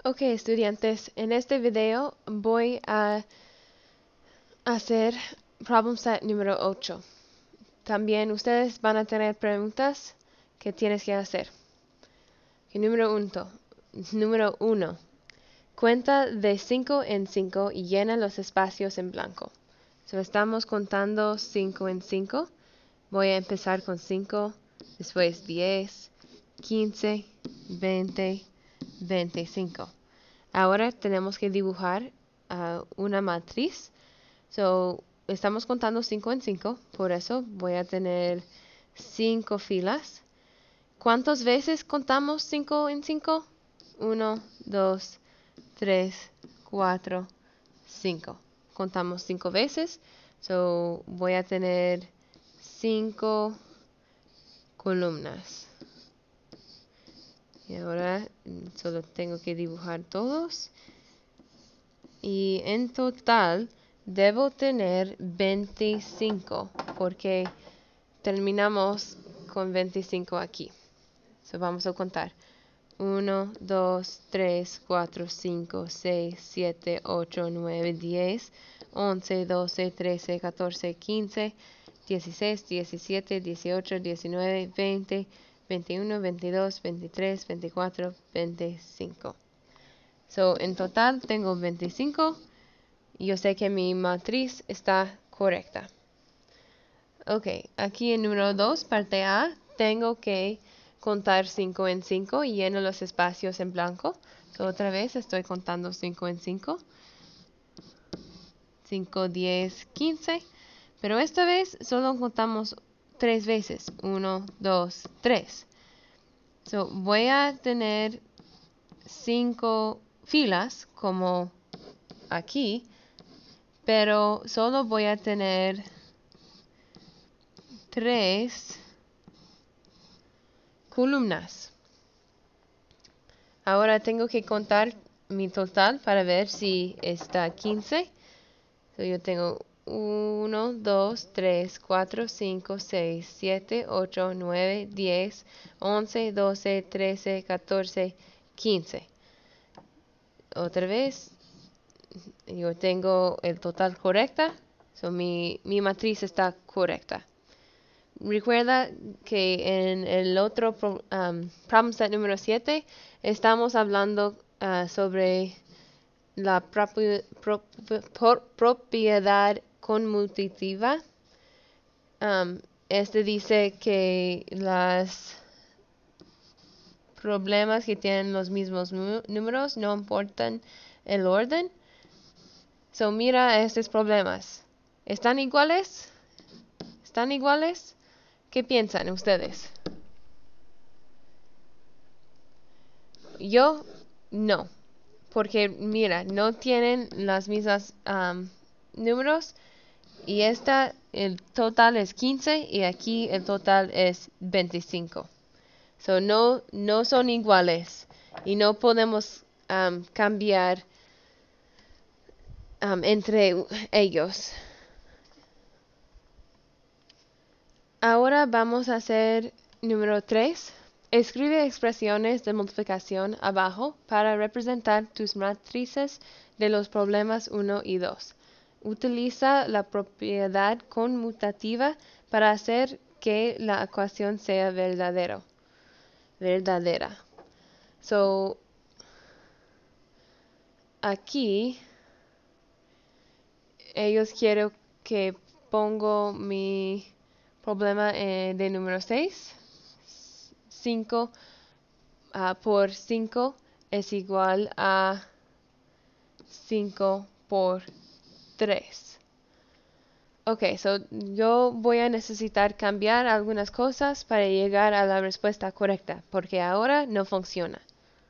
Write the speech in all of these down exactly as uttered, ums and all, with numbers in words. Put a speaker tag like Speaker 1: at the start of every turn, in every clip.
Speaker 1: Ok, estudiantes, en este video voy a hacer problem set número ocho. También ustedes van a tener preguntas que tienes que hacer. Okay, número uno. Número uno. Cuenta de cinco en cinco y llena los espacios en blanco. So, estamos contando cinco en cinco. Voy a empezar con cinco, después diez, quince, veinte, veinticinco. Ahora tenemos que dibujar uh, una matriz. So, estamos contando cinco en cinco, por eso voy a tener cinco filas. ¿Cuántas veces contamos cinco en cinco? uno, dos, tres, cuatro, cinco. Contamos cinco veces. So, voy a tener cinco columnas. Y ahora solo tengo que dibujar todos. Y en total debo tener veinticinco porque terminamos con veinticinco aquí. So, vamos a contar. uno, dos, tres, cuatro, cinco, seis, siete, ocho, nueve, diez, once, doce, trece, catorce, quince, dieciséis, diecisiete, dieciocho, diecinueve, veinte, veintiuno, veintidós, veintitrés, veinticuatro, veinticinco. So, en total tengo veinticinco. Y yo sé que mi matriz está correcta. Ok, aquí en número dos, parte A, tengo que contar cinco en cinco y lleno los espacios en blanco. So, otra vez estoy contando cinco en cinco. cinco, diez, quince. Pero esta vez solo contamos tres veces. uno, dos, tres. So, voy a tener cinco filas como aquí. Pero solo voy a tener tres columnas. Ahora tengo que contar mi total para ver si está quince. So, yo tengo uno, dos, tres, cuatro, cinco, seis, siete, ocho, nueve, diez, once, doce, trece, catorce, quince. Otra vez, yo tengo el total correcta. So, mi, mi matriz está correcta. Recuerda que en el otro pro, um, problem set número siete estamos hablando uh, sobre la propi pro pro propiedad conmutativa. Um, este dice que los problemas que tienen los mismos números no importan el orden. So, mira estos problemas. ¿Están iguales? ¿Están iguales? ¿Qué piensan ustedes? Yo no, porque mira, no tienen las mismas um, números y esta el total es quince y aquí el total es veinticinco. So no, no son iguales y no podemos um, cambiar um, entre ellos. Ahora vamos a hacer número tres. Escribe expresiones de multiplicación abajo para representar tus matrices de los problemas uno y dos. Utiliza la propiedad conmutativa para hacer que la ecuación sea verdadero, verdadera. So, aquí ellos quiero que pongo mi problema eh, de número seis. cinco uh, por cinco es igual a cinco por tres. Ok, so yo voy a necesitar cambiar algunas cosas para llegar a la respuesta correcta, porque ahora no funciona.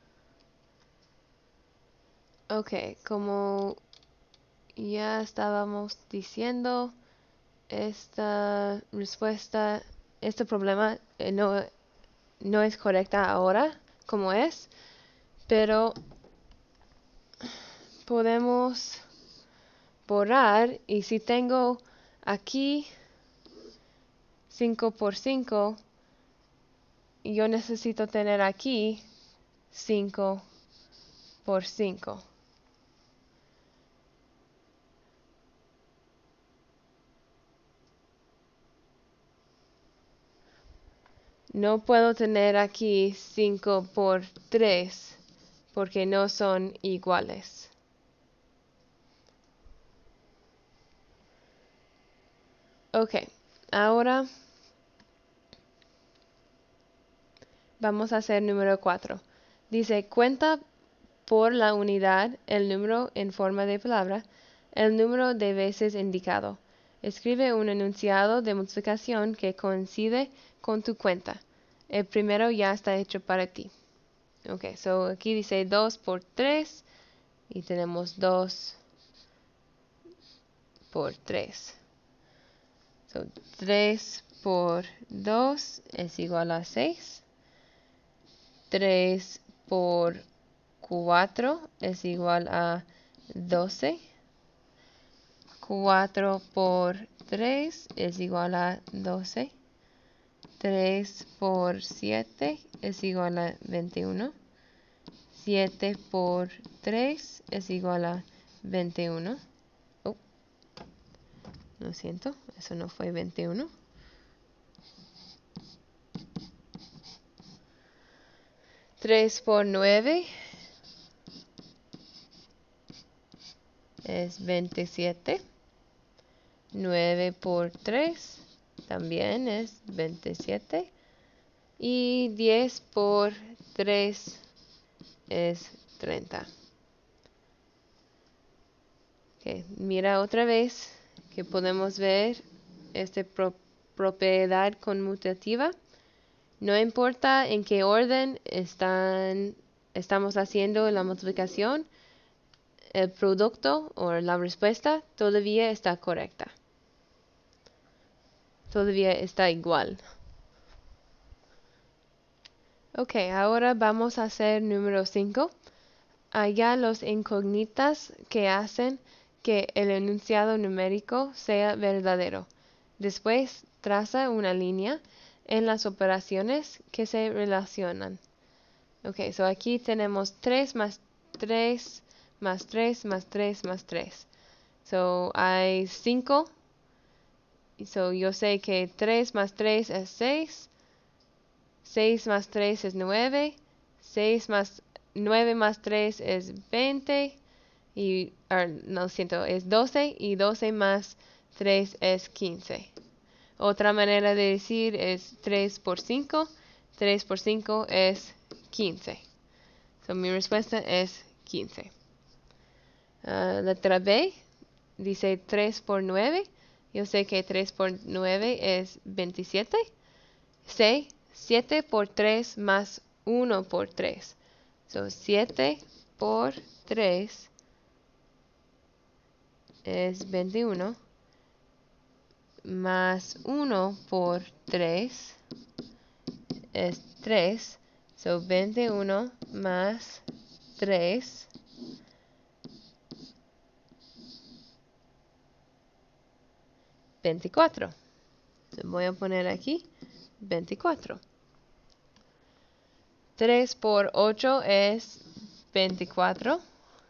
Speaker 1: Ok, como ya estábamos diciendo, esta respuesta, este problema eh, no, no es correcta ahora, como es, pero podemos borrar y si tengo aquí cinco por cinco, yo necesito tener aquí cinco por cinco. No puedo tener aquí cinco por tres porque no son iguales. Ok, ahora vamos a hacer número cuatro. Dice, cuenta por la unidad el número en forma de palabra, el número de veces indicado. Escribe un enunciado de multiplicación que coincide con tu cuenta. El primero ya está hecho para ti. Ok, so aquí dice dos por tres y tenemos dos por tres. So, tres por dos es igual a seis. tres por cuatro es igual a doce. cuatro por tres es igual a doce. tres por siete es igual a veintiuno. siete por tres es igual a veintiuno. Oh, lo siento, eso no fue veintiuno. tres por nueve es veintisiete. nueve por tres también es veintisiete. Y diez por tres es treinta. Okay, mira otra vez que podemos ver esta pro propiedad conmutativa. No importa en qué orden están, estamos haciendo la multiplicación, el producto o la respuesta todavía está correcta. Todavía está igual. Ok, ahora vamos a hacer número cinco. Halla los incógnitas que hacen que el enunciado numérico sea verdadero. Después, traza una línea en las operaciones que se relacionan. Ok, so aquí tenemos tres más tres más tres más tres más tres. So hay cinco. So yo sé que tres más tres es seis. seis más tres es nueve. seis más nueve más tres es veinte. Y, or, no siento, es doce. Y doce más tres es quince. Otra manera de decir es tres por cinco. tres por cinco es quince. So, mi respuesta es quince. Uh, letra B dice tres por nueve. Yo sé que tres por nueve es veintisiete. C, siete por tres más uno por tres. So, siete por tres es veintiuno. Más uno por tres es tres. So, veintiuno más tres. veinticuatro. So, voy a poner aquí veinticuatro. tres por ocho es veinticuatro.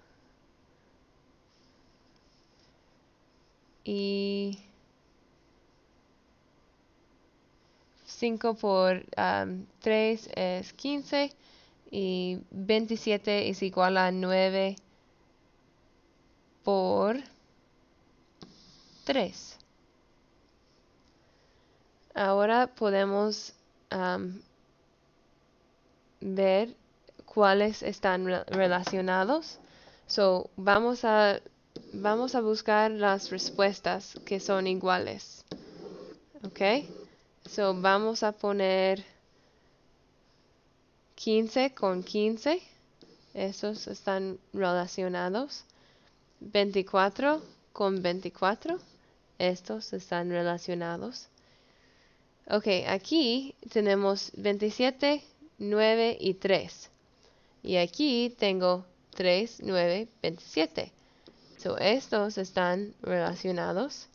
Speaker 1: Y cinco por um, tres es quince. Y veintisiete es igual a nueve por tres. Ahora podemos um, ver cuáles están re relacionados. So, vamos a, vamos a buscar las respuestas que son iguales. ¿Ok? So, vamos a poner quince con quince. Esos están relacionados. veinticuatro con veinticuatro. Estos están relacionados. Ok, aquí tenemos veintisiete, nueve y tres. Y aquí tengo tres, nueve, veintisiete. So, estos están relacionados.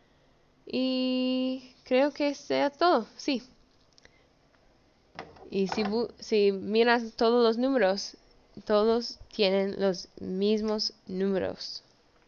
Speaker 1: Y creo que sea todo, sí. Y si, si miras todos los números, todos tienen los mismos números.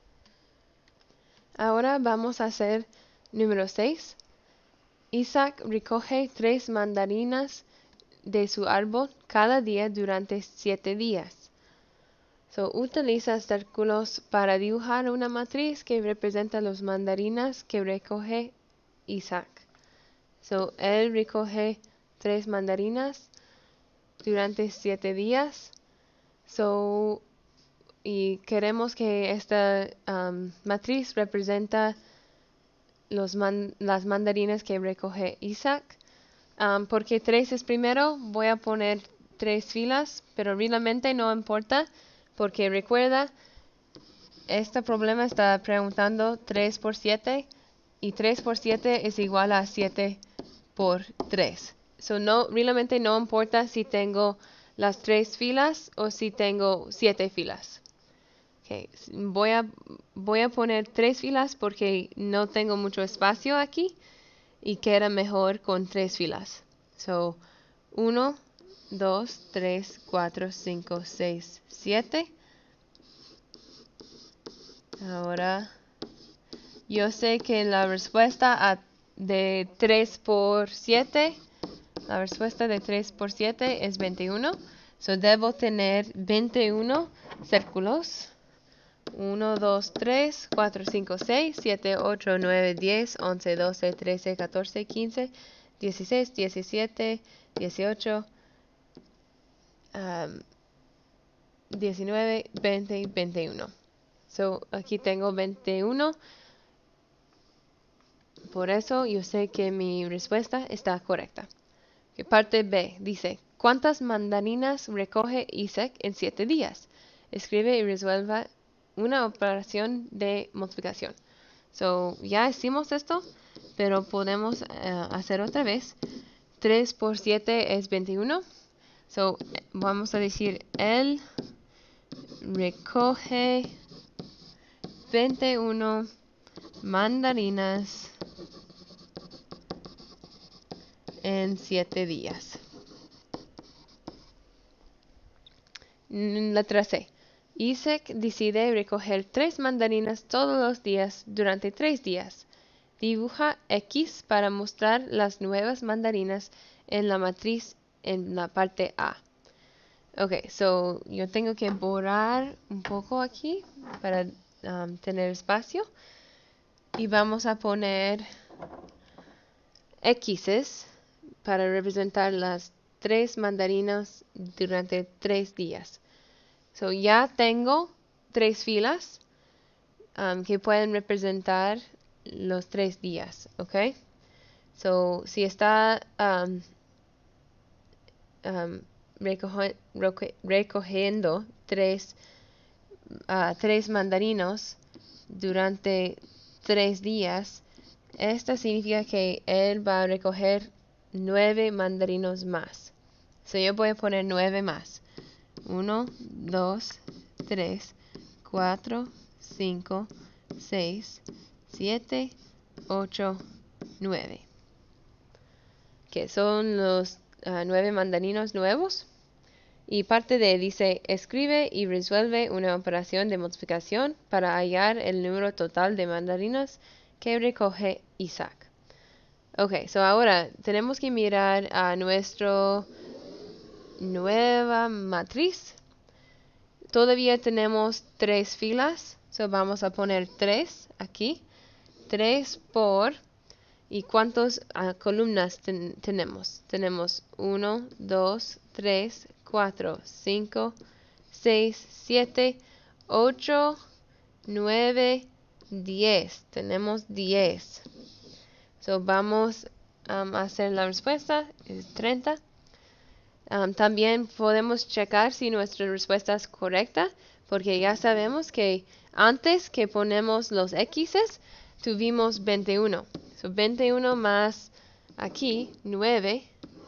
Speaker 1: Ahora vamos a hacer número seis. Isaac recoge tres mandarinas de su árbol cada día durante siete días. So, utiliza círculos para dibujar una matriz que representa las mandarinas que recoge Isaac. So, él recoge tres mandarinas durante siete días. So, y queremos que esta um, matriz representa los man las mandarinas que recoge Isaac. Um, porque tres es primero, voy a poner tres filas, pero realmente no importa, porque recuerda, este problema está preguntando tres por siete, y tres por siete es igual a siete por tres. So, no, realmente no importa si tengo las tres filas o si tengo siete filas. Okay. Voy a, voy a poner tres filas porque no tengo mucho espacio aquí y queda mejor con tres filas. So, uno, dos, tres, cuatro, cinco, seis, siete. Ahora, yo sé que la respuesta a, de tres por siete, la respuesta de tres por siete es veintiuno. So, debo tener veintiuno círculos. uno, dos, tres, cuatro, cinco, seis, siete, ocho, nueve, diez, once, doce, trece, catorce, quince, dieciséis, diecisiete, dieciocho, um, diecinueve, veinte y veintiuno. So, aquí tengo veintiuno. Por eso yo sé que mi respuesta está correcta. Okay, parte B dice, ¿cuántas mandarinas recoge Isaac en siete días? Escribe y resuelva una operación de multiplicación. So, ya hicimos esto, pero podemos uh, hacer otra vez. tres por siete es veintiuno. So, vamos a decir, él recoge veintiuno mandarinas en siete días. Letra C. Isaac decide recoger tres mandarinas todos los días durante tres días. Dibuja X para mostrar las nuevas mandarinas en la matriz en la parte A. Ok, so yo tengo que borrar un poco aquí para um, tener espacio. Y vamos a poner X's para representar las tres mandarinas durante tres días. So, ya tengo tres filas um, que pueden representar los tres días, ¿ok? So, si está um, um, recoge, recoge, recogiendo tres, uh, tres mandarinos durante tres días, esto significa que él va a recoger nueve mandarinos más. So, yo voy a poner nueve más. uno, dos, tres, cuatro, cinco, seis, siete, ocho, nueve. Que son los uh, nueve mandarinos nuevos. Y parte D dice, escribe y resuelve una operación de multiplicación para hallar el número total de mandarinas que recoge Isaac. Ok, so ahora tenemos que mirar a nuestra nueva matriz. Todavía tenemos tres filas, so vamos a poner tres aquí. tres por, ¿y cuántas uh, columnas ten tenemos? Tenemos uno, dos, tres, cuatro, cinco, seis, siete, ocho, nueve, diez. Tenemos diez. So, vamos um, a hacer la respuesta, es treinta. Um, también podemos checar si nuestra respuesta es correcta, porque ya sabemos que antes que ponemos los X's, tuvimos veintiuno. So, veintiuno más aquí, nueve.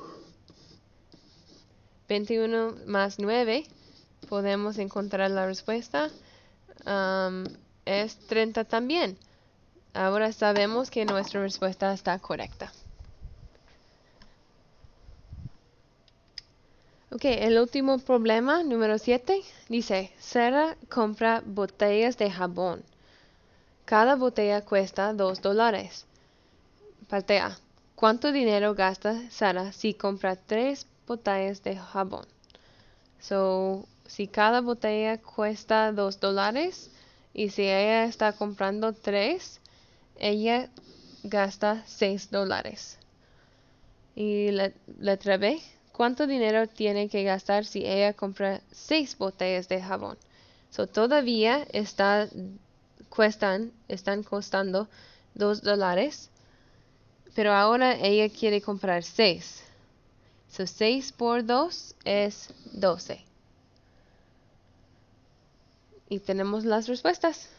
Speaker 1: veintiuno más nueve, podemos encontrar la respuesta. Um, es treinta también. Ahora sabemos que nuestra respuesta está correcta. Ok, el último problema, número siete, dice, Sara compra botellas de jabón. Cada botella cuesta dos dólares. Parte A. ¿Cuánto dinero gasta Sara si compra tres botellas de jabón? So, si cada botella cuesta dos dólares y si ella está comprando tres, ella gasta seis dólares. Y la letra B. ¿Cuánto dinero tiene que gastar si ella compra seis botellas de jabón? So, todavía está, cuestan, están costando dos dólares, pero ahora ella quiere comprar seis. So, seis por dos es doce. Y tenemos las respuestas.